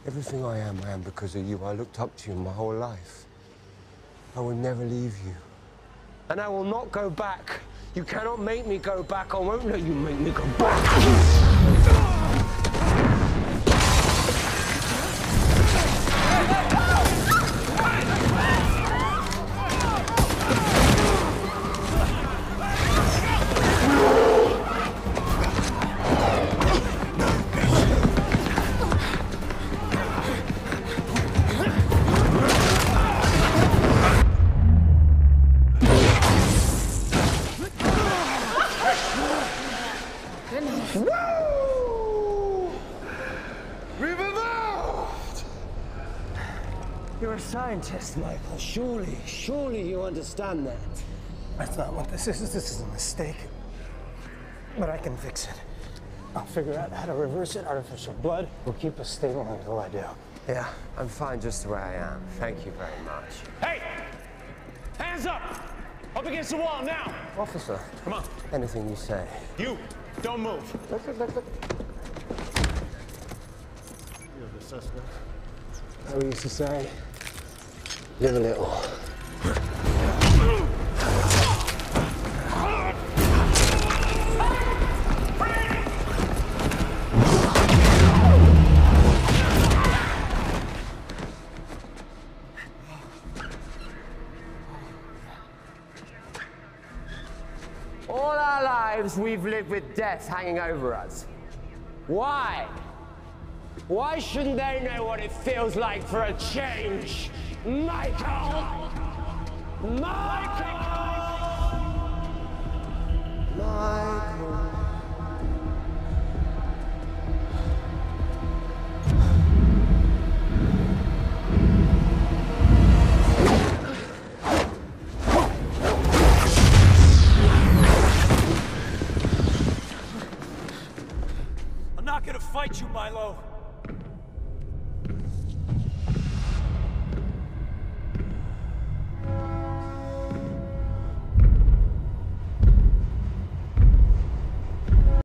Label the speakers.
Speaker 1: Everything I am because of you. I looked up to you my whole life. I will never leave you. And I will not go back. You cannot make me go back. I won't let you make me go back.
Speaker 2: You're a scientist, Michael. Surely you understand that.
Speaker 3: That's not what this is. This is a mistake. But I can fix it. I'll figure out how to reverse it. Artificial blood will keep us stable until I do.
Speaker 1: Yeah, I'm fine just the way I am. Thank you very much.
Speaker 4: Hey! Hands up! Up against the wall, now!
Speaker 1: Officer.
Speaker 4: Come on.
Speaker 1: Anything you say.
Speaker 4: You, don't move.
Speaker 3: Look. You're the suspect.
Speaker 1: How we used to say, live a little. All our lives we've lived with death hanging over us. Why? Why shouldn't they know what it feels like for a change? Michael! Michael! Michael!
Speaker 4: I'm not gonna fight you, Milo.